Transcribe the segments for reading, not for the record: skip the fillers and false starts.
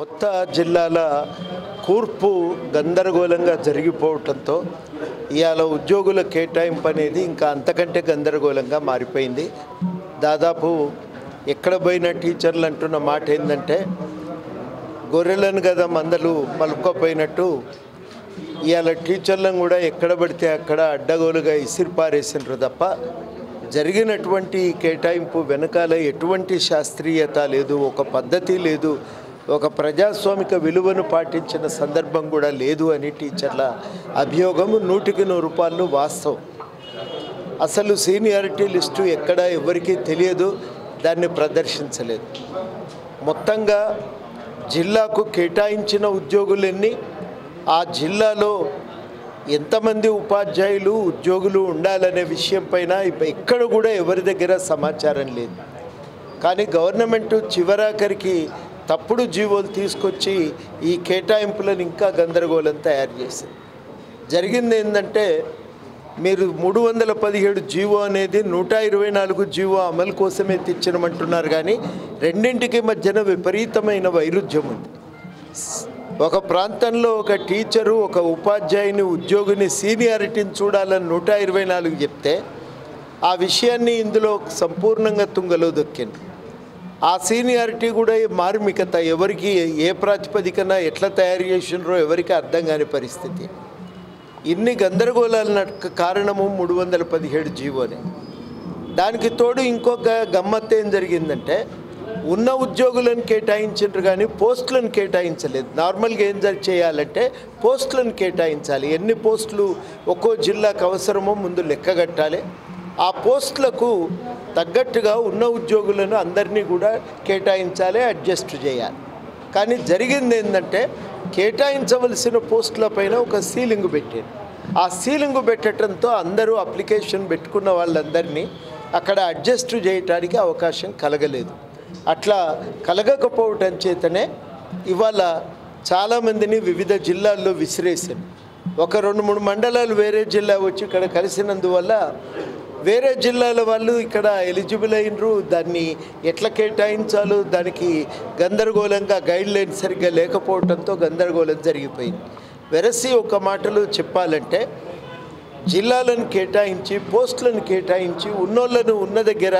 కొత్త జిల్లాల కూర్పు గందరగోళంగా జరిగిపోవడంతో ఇవాళ ఉద్యోగుల కేటాయింపు అనేది ఇంకా అంతకంటే గందరగోళంగా మారిపోయింది. దాదాపు ఎక్కడ పోయిన టీచర్లు అంటున్న మాట ఏంటంటే గొర్రెలను కదా మందలు మలుపుకపోయినట్టు ఇవాళ టీచర్లను కూడా ఎక్కడ పడితే అక్కడ అడ్డగోలుగా ఇసిరిపారేసినారు తప్ప జరిగినటువంటి కేటాయింపు వెనకాల ఎటువంటి శాస్త్రీయత లేదు, ఒక పద్ధతి లేదు, ఒక ప్రజాస్వామిక విలువను పాటించిన సందర్భం కూడా లేదు అని టీచర్ల అభియోగము 100% వాస్తవం. అసలు సీనియారిటీ లిస్టు ఎక్కడ ఎవరికీ తెలియదు, దాన్ని ప్రదర్శించలేదు. మొత్తంగా జిల్లాకు కేటాయించిన ఉద్యోగులన్నీ, ఆ జిల్లాలో ఎంతమంది ఉపాధ్యాయులు ఉద్యోగులు ఉండాలనే విషయం పైన ఎక్కడ కూడా ఎవరి దగ్గర సమాచారం లేదు. కానీ గవర్నమెంట్ చివరాఖరికి తప్పుడు జీవోలు తీసుకొచ్చి ఈ కేటాయింపులను ఇంకా గందరగోళం తయారు చేసింది. జరిగింది ఏంటంటే మీరు 317 జీవో అనేది 124 జీవో అమలు కోసమే తెచ్చినమంటున్నారు, కానీ రెండింటికి మధ్యన విపరీతమైన వైరుధ్యం ఉంది. ఒక ప్రాంతంలో ఒక టీచరు ఒక ఉపాధ్యాయుని ఉద్యోగిని సీనియారిటీని చూడాలని 124 చెప్తే ఆ విషయాన్ని ఇందులో సంపూర్ణంగా తుంగలో దొక్కింది. ఆ సీనియారిటీ కూడా మార్మికత ఎవరికి ఏ ప్రాతిపదికన ఎట్లా తయారు చేసినారో ఎవరికి అర్థం కాని పరిస్థితి. ఇన్ని గందరగోళాల కారణము 317 జీవోనే. దానికి తోడు ఇంకొక గమ్మత్తు ఏం జరిగిందంటే ఉన్న ఉద్యోగులను కేటాయించారు కానీ పోస్టులను కేటాయించలేదు. నార్మల్గా ఏం చేయాలంటే పోస్టులను కేటాయించాలి. ఎన్ని పోస్టులు ఒక్కో జిల్లాకు అవసరమో ముందు లెక్కగట్టాలి. ఆ పోస్టులకు తగ్గట్టుగా ఉన్న ఉద్యోగులను అందరినీ కూడా కేటాయించాలి, అడ్జస్ట్ చేయాలి. కానీ జరిగింది ఏంటంటే కేటాయించవలసిన పోస్టుల పైన ఒక సీలింగ్ పెట్టారు. ఆ సీలింగ్ పెట్టడంతో అందరూ అప్లికేషన్ పెట్టుకున్న వాళ్ళందరినీ అక్కడ అడ్జస్ట్ చేయడానికి అవకాశం కలగలేదు. అట్లా కలగకపోవటం చేతనే ఇవాళ చాలామందిని వివిధ జిల్లాల్లో విసిరేశారు. ఒక 2-3 మండలాలు వేరే జిల్లా వచ్చి ఇక్కడ కలిసినందువల్ల వేరే జిల్లాల వాళ్ళు ఇక్కడ ఎలిజిబుల్ అయినరు. దాన్ని ఎట్లా కేటాయించాలో దానికి గందరగోళంగా గైడ్లైన్ సరిగ్గా లేకపోవడంతో గందరగోళం జరిగిపోయింది. వెరసి ఒక మాటలో చెప్పాలంటే జిల్లాలను కేటాయించి పోస్టులను కేటాయించి ఉన్నోళ్ళను ఉన్న దగ్గర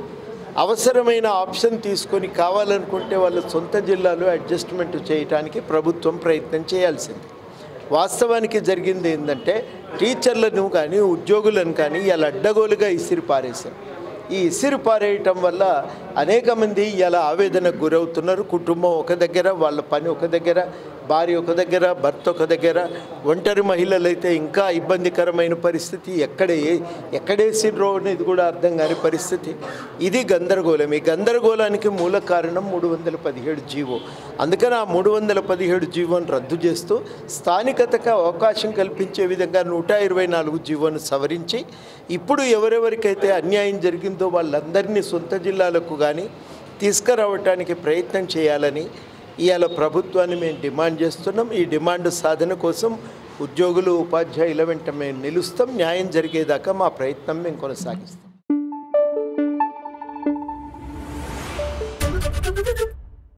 అవసరమైన ఆప్షన్ తీసుకొని కావాలనుకుంటే వాళ్ళ సొంత జిల్లాలో అడ్జస్ట్మెంట్ చేయడానికి ప్రభుత్వం ప్రయత్నం చేయాల్సింది. వాస్తవానికి జరిగింది ఏంటంటే టీచర్లను కానీ ఉద్యోగులను కానీ ఇలా అడ్డగోలుగా ఇసిరిపారేశారు. ఈ ఇసిరిపారేయటం వల్ల అనేక మంది ఇలా ఆవేదనకు గురవుతున్నారు. కుటుంబం ఒక దగ్గర, వాళ్ళ పని ఒక దగ్గర, భార్య ఒక దగ్గర, భర్త ఒక దగ్గర, ఒంటరి మహిళలు అయితే ఇంకా ఇబ్బందికరమైన పరిస్థితి. ఎక్కడేసిర్రో అనేది కూడా అర్థం కాని పరిస్థితి. ఇది గందరగోళం. ఈ గందరగోళానికి మూల కారణం 317 జీవో. అందుకని ఆ 317 జీవోను రద్దు చేస్తూ స్థానికతకు అవకాశం కల్పించే విధంగా 124 జీవోను సవరించి ఇప్పుడు ఎవరెవరికైతే అన్యాయం జరిగిందో వాళ్ళందరినీ సొంత జిల్లాలకు కానీ తీసుకురావటానికి ప్రయత్నం చేయాలని ఇవాళ ప్రభుత్వాన్ని మేము డిమాండ్ చేస్తున్నాం. ఈ డిమాండ్ సాధన కోసం ఉద్యోగులు ఉపాధ్యాయుల వెంట మేము నిలుస్తాం. న్యాయం జరిగేదాకా మా ప్రయత్నం మేము కొనసాగిస్తాం.